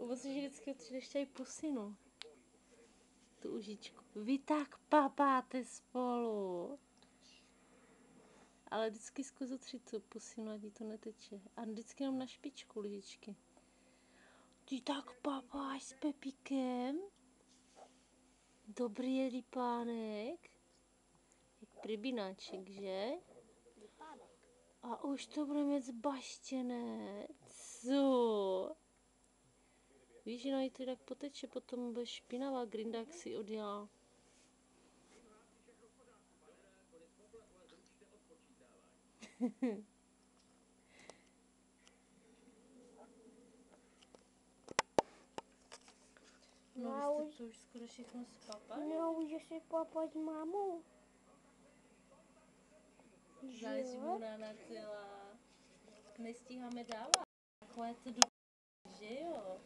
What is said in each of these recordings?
Musíš vždycky přijdeš tady pusinu. Tu užičku. Vy tak papáte spolu. Ale vždycky zkus otřít tu pusinu, ať jí to neteče. A vždycky jenom na špičku lžičky. Ty tak papáš s Pepíkem. Dobrý je lípánek. Jak pribináček, že? A už to bude mít zbaštěné. Co? Víš, že na to tak poteče, potom bude špinavá, grindák si oddělá. No, vy jste to už skoro všechno spapali? No, už si papat s mámou. Zažmuraná celá. Nestíháme dávat. Takové to do... že jo?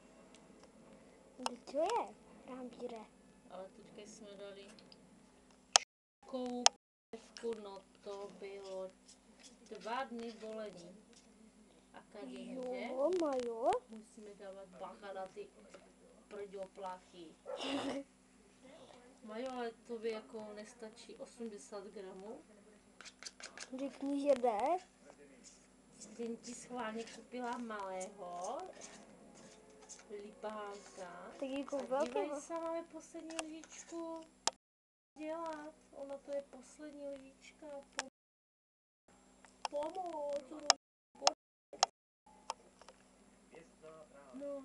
Co je? Rámpíre. Ale teďka jsme dali koupevku, no to bylo 2 dny bolení. A kadí, že? Jo, majo. Musíme dávat bacha na ty prďopláchy. Majo, ale to by jako nestačí 80 gramů. Řekni, že jde. Jsem ti schválně koupila malého lipánka. Tak jako A velkého. dívej se, máme poslední lžičku. Dělat. Ona to je poslední lžička. Pomoc. No.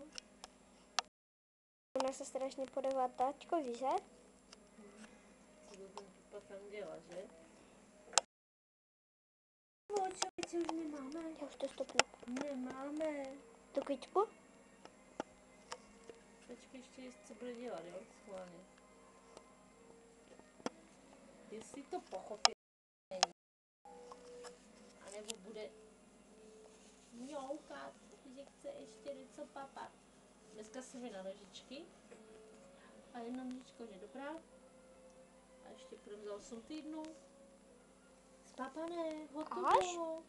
Ona se strašně podává táčkovi, že? Co to ten tupa tam dělá, že? No, čo už nemáme. Já už to stopnu. Nemáme. Tu kyčku? Počkej ještě, co bude dělat, jo? Schválně. Jestli to pochopí, anebo bude mňoukat, že chce ještě něco papat. Dneska jsme na nožičky a jedna nožička je dobrá. A ještě půjdeme za 8 týdnů. Spapané, hotovo.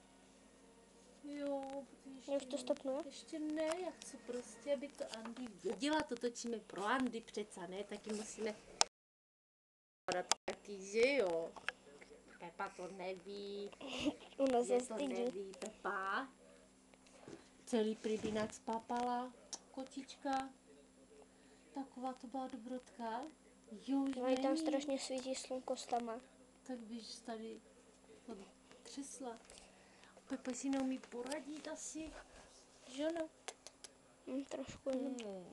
Jo, protože Já už to stopnu. ještě ne, já chci prostě, aby to Andy věděla, to točíme pro Andy přece, ne, taky musíme padat taky, že jo. Pepa to neví, Ona se to stydí. neví, Pepa. Celý pribínak spápala, kočička. Taková to byla dobrotka. Jo, už No i tam není. strašně svítí slunko s tama. Tak běž tady od křesla. Pepa si neumí poradit asi. Že no? Trošku jenom.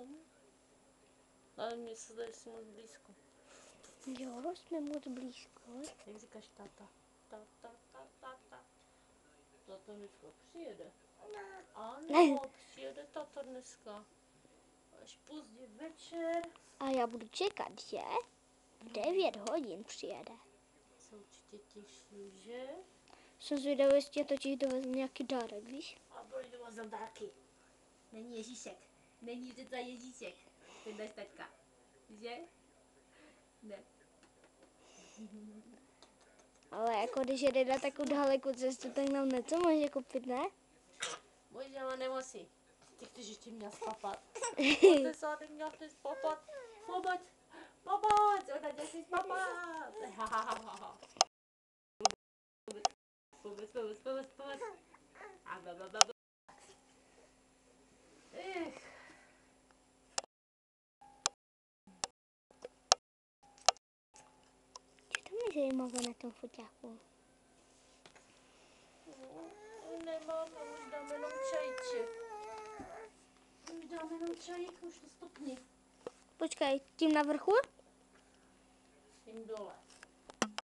Ale mně se zdá, že jsi moc blízko. Jo, jsme moc blízko. Jak říkáš táta? Táta. Táta dneska přijede. Ano, přijede táta dneska. Až pozdě večer. A já budu čekat, že? V 9 hodin přijede. Se určitě těší, že? Jsem zvědavý, jestli totiž dovezme nějaký dárek, víš? A bude doma za dárky. Není Ježíšek. Není to Ježíšek. Ten dáš taťka. Že? Ne. Ale jako když jede na takovou dalekou cestu, tak nám něco může koupit, ne? Možná, ale nemusí. Ty chceš ještě mě spapat. Pojďte se, ty mě chceš spapat. Pomoc. Ona tě chce spapat. Pomoc. Co tam je zajímavé na tom foťáku? Nemáme, už dáme jenom čajíček. Už dáme jenom čajík, už to stopni. Počkej, tím na vrchu? Tím dole.